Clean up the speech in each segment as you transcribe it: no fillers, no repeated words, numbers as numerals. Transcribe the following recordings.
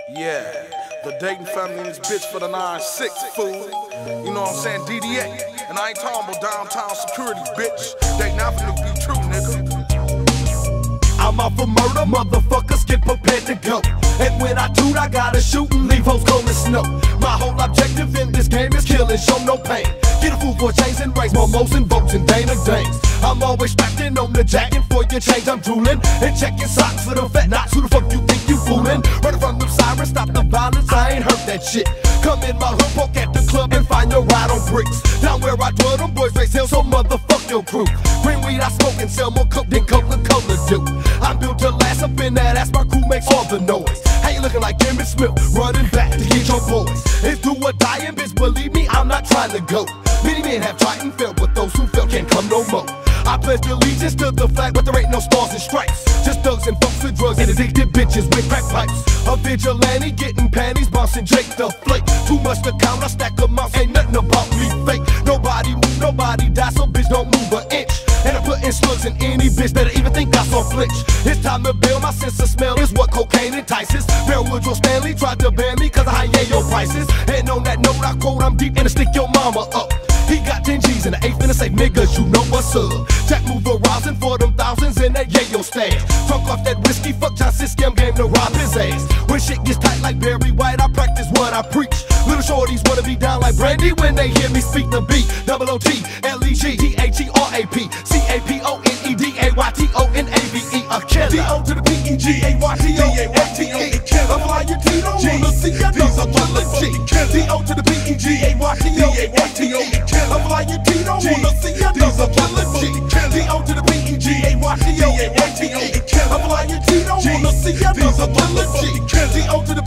Yeah, the Dayton family in this bitch for the 9-6, fool. You know what I'm saying, DDA. And I ain't talking about downtown security, bitch. Dayton Avenue be true, nigga. I'm out for murder, motherfuckers get prepared to go. And when I toot, I gotta shoot and leave hoes cold as snow. My whole objective in this game is kill and show no pain. Get a fool for chains and raise more moles and votes and Dana Danes. I'm always strapped in on the jacket for your change, I'm drooling. And checking socks for the fat knots, who the fuck you think you fooling? Running from them sirens, stop the violence, I ain't heard that shit. Come in my hood, poke at the club and find your ride on bricks. Down where I dwell, them boys raise hell, so motherfuck your crew. Green weed I smoke and sell more coke than Coca-Cola do. I'm built to last up in that ass, my crew makes all the noise. How you looking like Emmett Smith, running back to get your boys? It's do or die and bitch, believe me, I'm not trying to go. Many men have tried and failed, but those who fail can't come no more. I pledge allegiance to the flag, but there ain't no stars and stripes. Just thugs and folks with drugs and addicted bitches with crack pipes. A vigilante getting panties, bouncing Jake the Flake. Too much to count, I stack a mouse, ain't nothing about me fake. Nobody move, nobody die, so bitch don't move an inch. And I'm putting slugs in any bitch that even think I saw flinch. It's time to build, my sense of smell is what cocaine entices. Bill Woodrow Stanley tried to ban me cause I high your prices. And on that note I quote, I'm deep and I stick your mama up. He got 10 G's and an eighth in the safe, niggas, you know what's up. Jack move arousing for them thousands in that yayo stash. Drunk off that whiskey, fuck John Siski, I'm game to rob his ass. When shit gets tight like Barry White, I practice what I preach. Little shorties wanna be down like Brandy when they hear me speak the beat. O-O-T, L-E-G, T-H-E-R-A-P, C-A-P-O-N-E-D-A-Y-T-O-N-A-V-E, a killer. D-O to the P-E-G-A-Y-T-O-N-A-V-E, I'm flying Tito, wanna see another killer G. D-O to the P-E-G-A-Y-T-O-N-A-V-E, I'm flying Tito, wanna see another killer G. D-O to the P-E-G-A-Y-T-O-N-A-V-E, I'm flying Tito, wanna see another killer G. D-O to the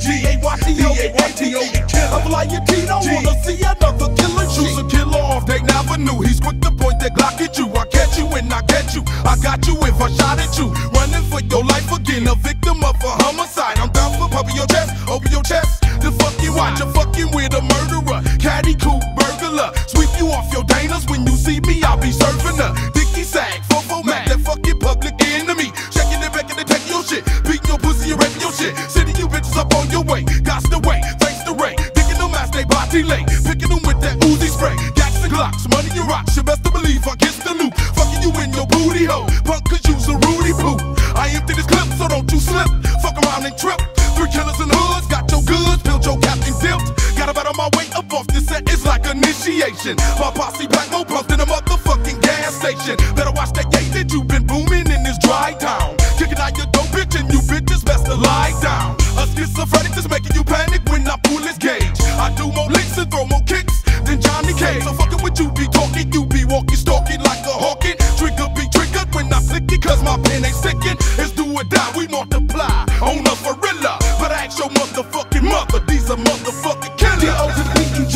P-E-G-A-Y-T-O-N-A-V-E, I'm flying Tito, wanna see another killer G. Choose a killer off Dayton Avenue. He's quick to point that Glock at you. I catch you and I get you. I got you if I shot at you. Running for your life again, a victim of a homicide. I'm down for puppy your chest, over your chest. The fuck you out, you're fucking with a murderer. Caddy cool burglar. Sweep you off your Danas. When you see me, I'll be serving her. Dicky sack, fofo Mac, that fucking public enemy. Checking it back and they take your shit. Beating your pussy and raping your shit. Sending you bitches up on your way. Gots to wait, thanks to Ray. Digging them ass, they body late. Picking them with that Uzi spray. Gats and Glocks, money and rocks. You best to believe I get the loot. Fucking you in your booty hole. Punk cause you's a Rudy Poo. I empty this clip, so don't you slip. Fuck around and trip. 3 killers in hoods, got your goods, built your captain dipped. Got about on my way up off this set, it's like initiation. My posse back more pumped in a motherfucking gas station. Better watch that gate that you been booming in this dry town. Kicking out your dope bitch and you bitches best to lie down. A schizophrenic that's making you panic when I pull his gauge. I do more licks and throw more kicks than Johnny Cage. So fucking with you be talking, you be walking, stalking like a hawking. Trigger be triggered when I flick it cause my pen ain't sticking. It's do or die, we multiply on a gorilla. But I ask your motherfucking mother, these are motherfucking killers. D-O to the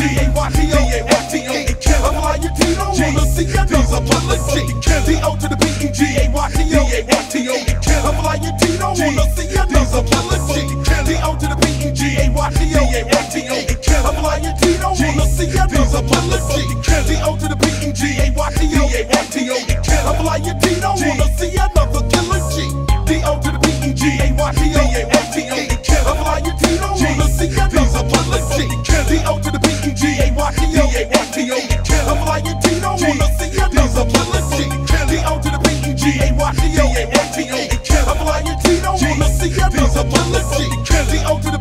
P-E-G-A-Y-T-O-N-A-V-E, I'm flying Tito, wanna see another killer G. D-O to the P-E-G-A-Y-T-O-N-A-V-E, I'm flying Tito, wanna see another killer G. D-O to the P-E-G-A-Y-T-O-N-A-V-E, I'm flying Tito, wanna see another killer G. D-O to the P-E-G-A-Y-T-O-N-A-V-E, I'm flying Tito, wanna see another killer G. D-O to the P-E-G-A-Y-T-O-N-A-V-E, I'm flying Tito, wanna see another killer G. D-O to the P-E-G-A-Y-T-O-N-A-V-E, I'm flying Tito, wanna see another killer G. D-O to the P-E-G-A-Y-T-O-N-A-V-E, I'm flying Tito, wanna see another killer G. D-O to the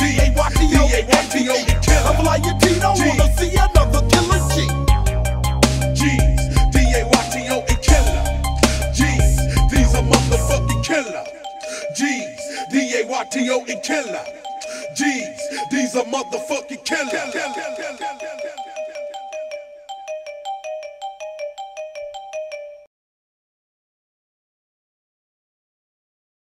P-E-G-A-Y-T-O-N-A-V-E, I'm flying Tito, wanna see another killer G. G's, D-A-Y-T-O-N killer. G's, these are motherfucking killer. G's, D-A-Y-T-O-N killer. G's, these are motherfucking killer.